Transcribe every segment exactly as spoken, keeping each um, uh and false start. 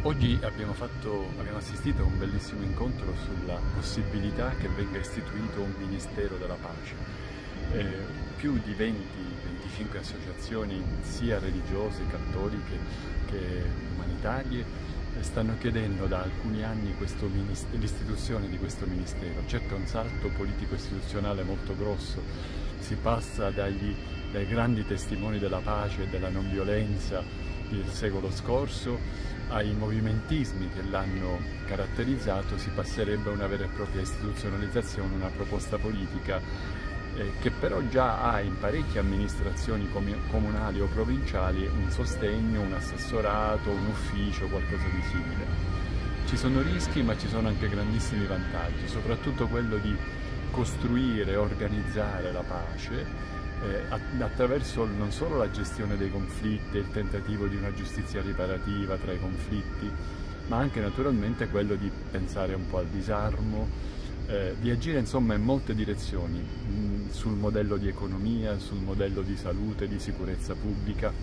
Oggi abbiamo, fatto, abbiamo assistito a un bellissimo incontro sulla possibilità che venga istituito un Ministero della Pace. Eh, più di venti venticinque associazioni, sia religiose, cattoliche che umanitarie, stanno chiedendo da alcuni anni l'istituzione di questo Ministero. Certo è un salto politico-istituzionale molto grosso, si passa dagli, dai grandi testimoni della pace e della non violenza del secolo scorso ai movimentismi che l'hanno caratterizzato, si passerebbe a una vera e propria istituzionalizzazione, una proposta politica eh, che però già ha in parecchie amministrazioni comunali o provinciali un sostegno, un assessorato, un ufficio, qualcosa di simile. Ci sono rischi, ma ci sono anche grandissimi vantaggi, soprattutto quello di costruire e organizzare la pace Eh, attraverso non solo la gestione dei conflitti e il tentativo di una giustizia riparativa tra i conflitti, ma anche naturalmente quello di pensare un po' al disarmo, eh, di agire insomma in molte direzioni, mh, sul modello di economia, sul modello di salute, di sicurezza pubblica.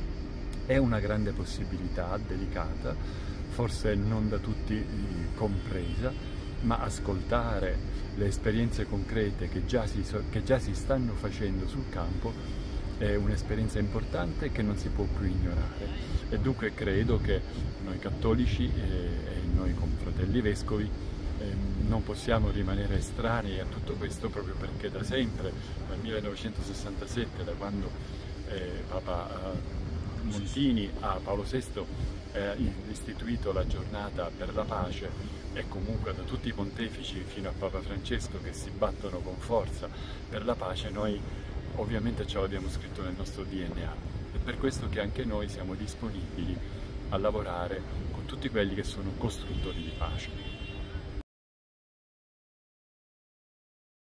È una grande possibilità, delicata, forse non da tutti compresa, ma ascoltare le esperienze concrete che già, si, che già si stanno facendo sul campo è un'esperienza importante che non si può più ignorare. E dunque credo che noi cattolici e, e noi come fratelli vescovi eh, non possiamo rimanere estranei a tutto questo, proprio perché da sempre, dal millenovecentosessantasette, da quando eh, Papa eh, Montini a Paolo sesto ha istituito la giornata per la pace, e comunque da tutti i pontefici fino a Papa Francesco che si battono con forza per la pace, noi ovviamente ce l'abbiamo scritto nel nostro D N A. È per questo che anche noi siamo disponibili a lavorare con tutti quelli che sono costruttori di pace.